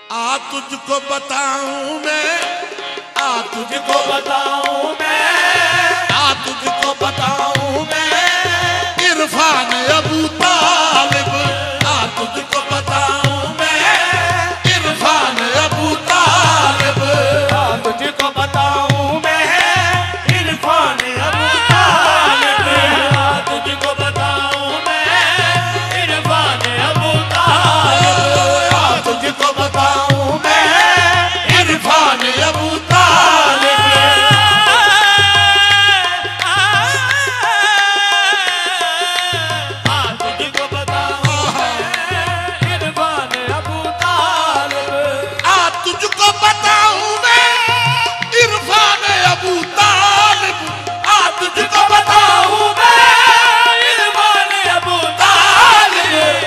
आ तुझको बताऊं मैं, आ तुझको बताऊं मैं, आ तुझको बताऊं मैं इरफान अबू तालिब। आ तुझको बताऊं मैं इरफान अबू तालिब। आ तुझको बताऊं मैं इरफान अबू तालिब। आ तुझको बताऊं मैं इरफान अबू तालिब। आ तुझको बताऊं मैं इरफान अबू तालिब। आ तुझको बताऊं मैं इरफान अबू तालिब। आ तुझको बताऊं मैं इरफान अबू तालिब। आ तुझको बताऊं मैं इरफान अबू तालिब।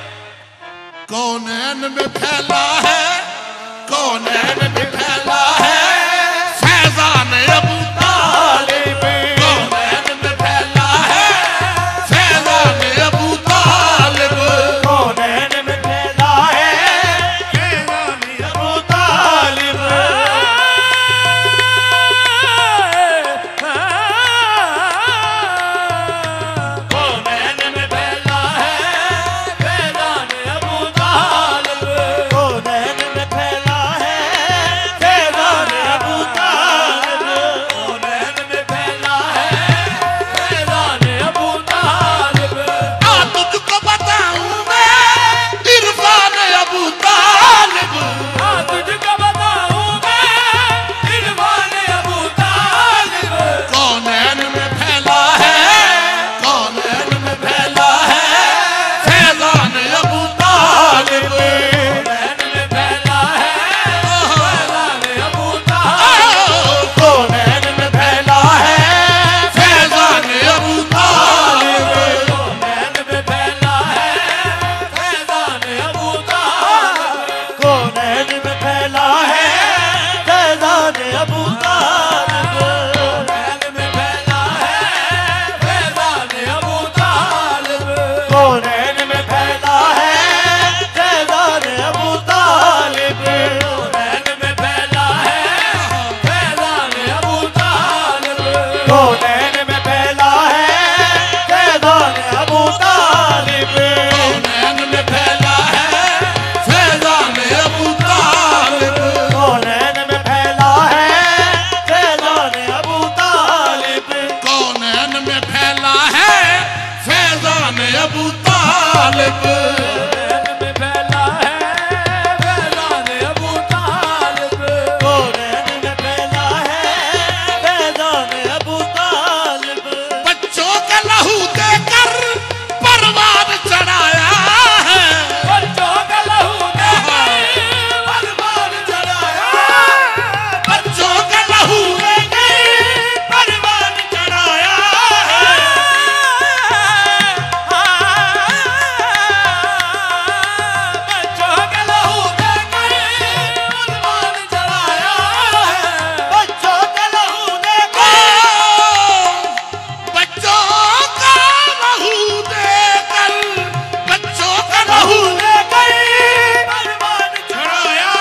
कौनैन में फैला है, कौनैन में फैला है फैजान अबू तालिब। कौनैन में फैला है फैजान अबू तालिब। कौनैन में फैला है फैजान अबू तालिब। कौनैन में फैला है फैजान अबू तालिब। कौनैन में फैला है फैजान अबू तालिब। कौनैन में फैला है फैजान अबू तालिब। आ तुझको बताऊं मैं इरफान अबू तालिब। आ तुझको बताऊं मैं इरफान अबू तालिब। कौनैन में फैला है, कौनैन में फैला है फैजान अबू तालिब। कौनैन में फैला है फैजान अबू तालिब। कौनैन में फैला है फैजान अबू तालिब। कौनैन में फैला है फैजान अबू तालिब। कौनैन में फैला है फैजान अबू तालिब। कौनैन में फैला है फैजान अबू तालिब। कौनैन में फैला है फैजान अबू तालिब। कौनैन में फैला है फैजान अबू तालिब। कौनैन में फैला है फैजान अबू तालिब। कौनैन में फैला है फैजान अबू तालिब। कौनैन में फैला है फैजान अबू तालिब। कौनैन में फैला है फैजान अबू तालिब। कौनैन में फैला है फैजान अबू तालिब। कौनैन में फैला है फैजान अबू तालिब। बच्चों का लहू देकर परवान चढ़ाया है। बच्चों का लहू देकर परवान चढ़ाया। बच्चों का लहू देकर परवान चढ़ाया है। बच्चों का लहू देकर परवान चढ़ाया है। बच्चों का लहू देकर बच्चों का लहू देकर, बच्चों का लहू देकर परवान चढ़ाया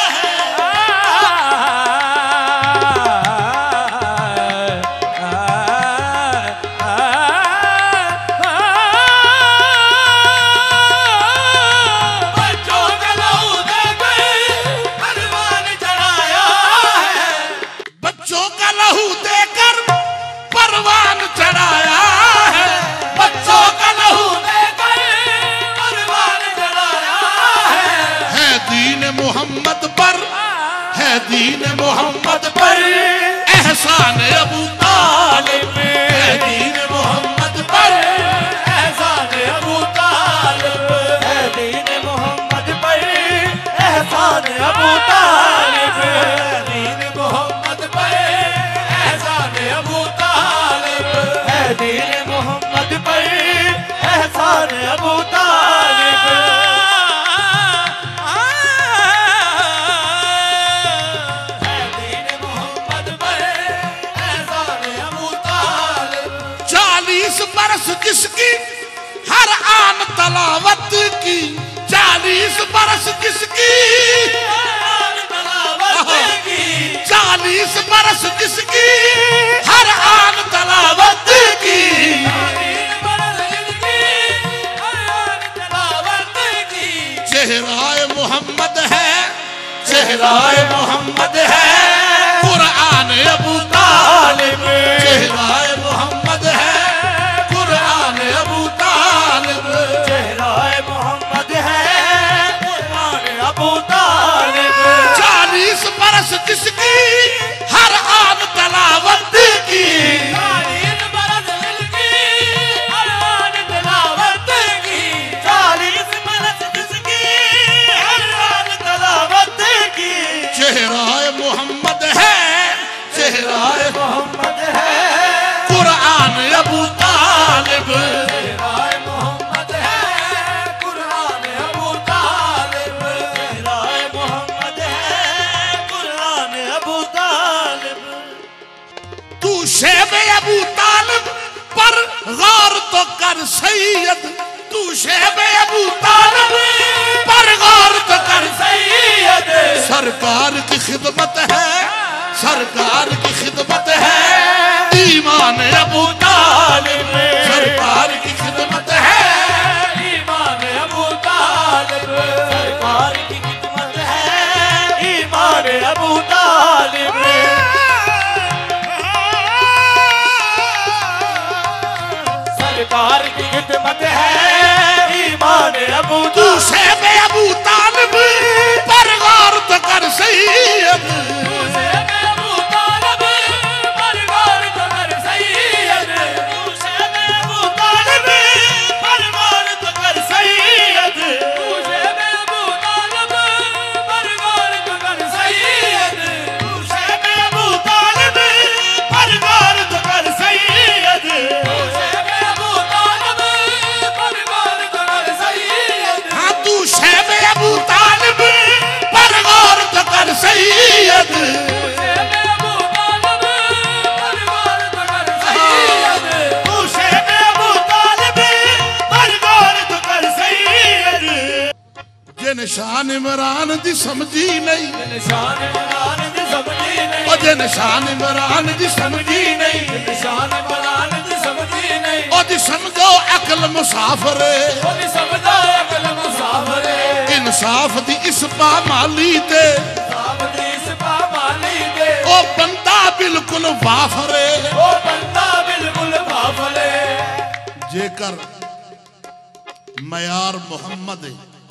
बच्चों का लहू देकर परवान चढ़ाया है। बच्चों का लहू देकर परवान चढ़ाया है। बच्चों का लहू देकर परवान चढ़ाया है दीन मोहम्मद पर, है दीन मोहम्मद पर एहसान अबू तालिब। है दीन मोहम्मद पर एहसान अबू तालिब। है दीन मोहम्मद पर एहसान अबू तालिब। है दीन मोहम्मद पर एहसान अबू तालिब। है दीन मोहम्मद पर एहसान अबू तालिब। है दीन मोहम्मद पर एहसान अबू तालिब। 40 बरस जिसकी हर आन तलावत की, 40 बरस जिसकी चेहराए मोहम्मद है, चेहराए मोहम्मद है, कुरान अबू तालिब। चेहराए मोहम्मद है, कुरान अबू तालिब। चेहराए मोहम्मद है, कुरान अबू तालिब। 40 बरस जिसकी हर आन तलावत की, 40 बरस जिसकी हर आन तलावत की, 40 बरस जिसकी हर आन तलावत की। चेहराए मोहम्मद है, चेहराए मोहम्मद है, कुरान अबू तालिब। चेहराए मोहम्मद है, कुरान अबू तालिब। चेहराए मोहम्मद है, कुरान अबू तालिब। तू शेब अबू तालिब पर गौर तो कर सैयद, तू शेब अबू तालिब पर गौर तो कर सैयद। सरकार की खिदमत है, सरकार की खिदमत है, ईमान अबू तालिब। सरकार की खिदमत है, ईमान अबू तालिब। सरकार की खिदमत है, ईमान अबू तालिब। सरकार की खिदमत है, ईमान अबू तू शेब अबू तालिब पर गौर तो कर सैयद। निशान इमरान दी समझी नहीं, निशान इमरान दी समझी नहीं। ओ जे निशान इमरान दी समझी नहीं, निशान इमरान दी समझी नहीं। ओ जी समझो अकल मुसाफरे, ओ जी समझो अकल मुसाफरे। इंसाफ दी इस पामाली ते, इंसाफ दी इस पामाली ते। ओ बंदा बिल्कुल वाफरे, ओ बंदा बिल्कुल वाफरे। जेकर मयार मोहम्मद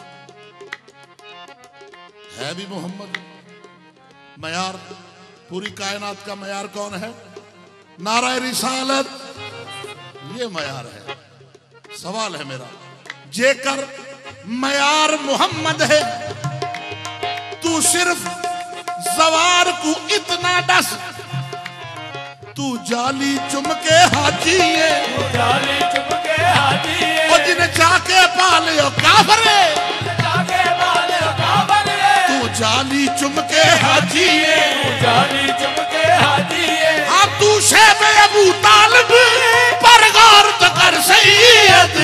है भी मोहम्मद, मयार पूरी कायनात का मयार कौन है? नारा रिसालत, ये मयार है। सवाल है मेरा, जेकर मयार मोहम्मद है, तू सिर्फ जवार को इतना डस, तू जाली चुमके हाजी है, जाली चुमके हाजी है। ओ जिन्हें जाके पाले काफरे, जाके पाले काफरे। तू जाली चुमके हाजी है, जाली चुमके हाजी है। हाँ तू शेब अबू तालिब पर गौर तो कर सैयद।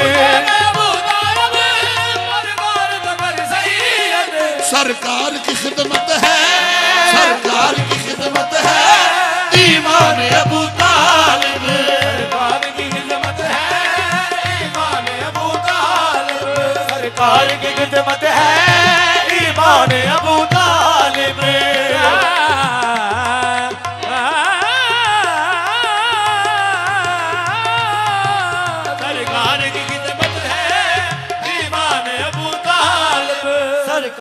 सरकार की खिदमत है, सरकार की खिदमत है, ईमान अबू तालिब। सरकार की खिदमत है, ईमान अबू तालिब। सरकार की खिदमत है, ईमान